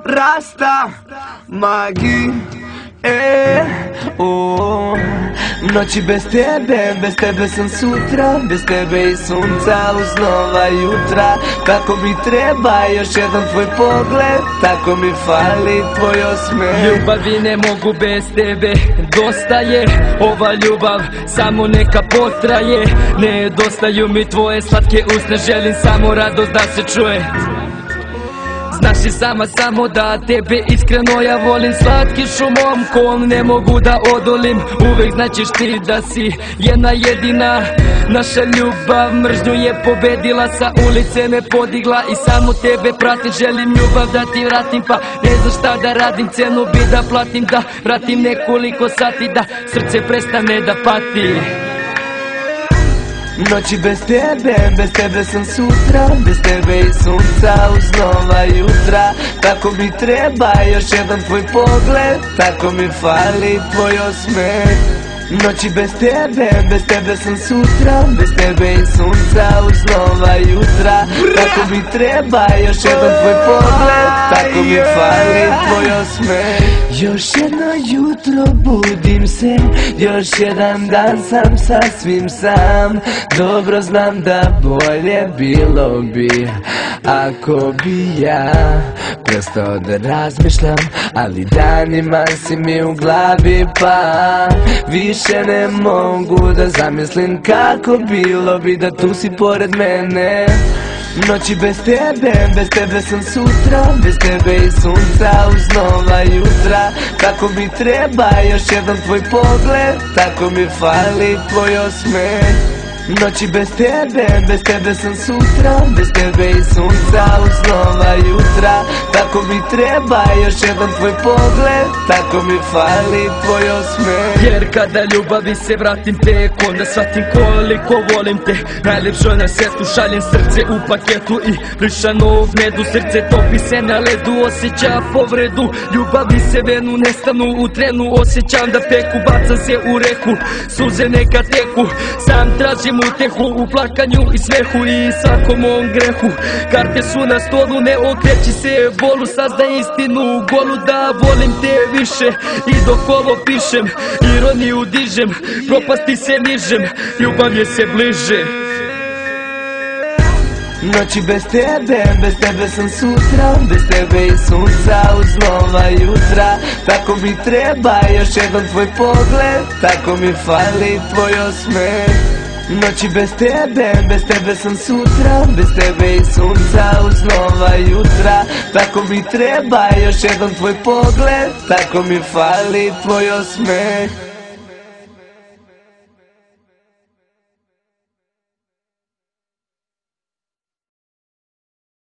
Rasta Magi, noći bez tebe sam sutra, bez tebe i sunca uz nova jutra. Tako mi treba još jedan tvoj pogled, tako mi fali tvoj osmeh. Ljubavi ne mogu bez tebe, dosta je ova ljubav, samo neka potraje. Nedostaju mi tvoje slatke usne, želim samo radost da se čuje. Znaš i sama samo da tebe iskreno ja volim. Slatki šumom kom ne mogu da odolim. Uvek značiš ti da si jedna jedina. Naša ljubav mržnju je pobedila, sa ulice me podigla i samo tebe pratim. Želim ljubav da ti vratim, pa ne znam šta da radim. Cenu bi da platim, da vratim nekoliko sati, da srce prestane da pati. Noći bez tebe sam sutra, bez tebe i sunca uz nova jutra. Tako mi treba još jedan tvoj pogled, tako mi fali tvoj osmeh. Noći bez tebe sam sutra, bez tebe i sunca uz nova jutra. Tako mi treba još jedan tvoj pogled, tako mi fali tvoj osmeh. Još jedno jutro budim se, još jedan dan sam sasvim sam. Dobro znam da bolje bilo bi ako bi ja prestao da razmišljam, ali danima si mi u glavi, pa više ne mogu da zamislim kako bilo bi da tu si pored mene. Noći bez tebe sam sutra, bez tebe i sunca uz nova jutra. Tako mi treba još jedan tvoj pogled, tako mi fali tvoj osmeh. Noći bez tebe sam sutra, bez tebe i sunca uz nova jutra. Tako mi treba još jedan tvoj pogled, tako mi fali tvoj osmeh. Jer kada ljubavi se vratim tek, onda shvatim koliko volim te. Najljepšo na svijetu, šaljem srce u paketu i brišano u medu. Srce topi se na ledu, osjeća povredu. Ljubavi se venu, nestanu u trenu. Osjećam da peku, bacam se u reku, suze neka teku. Sam tražim utehu u plakanju i smehu i svakom mom grehu. Karte su na stolu, ne okreći se bolu. Saznaj istinu golu, da volim te više. I dok ovo pišem, ironiju dižem, propasti se nižem, ljubav je se bliže. Noći bez tebe sam sutra, bez tebe i sunca uz nova jutra. Tako mi treba još jedan tvoj pogled, tako mi fali tvoj osmeh. Noći bez tebe sam sutra, bez tebe i sunca uz nova jutra. Tako mi treba još jedan tvoj pogled, tako mi fali tvoj osmeh.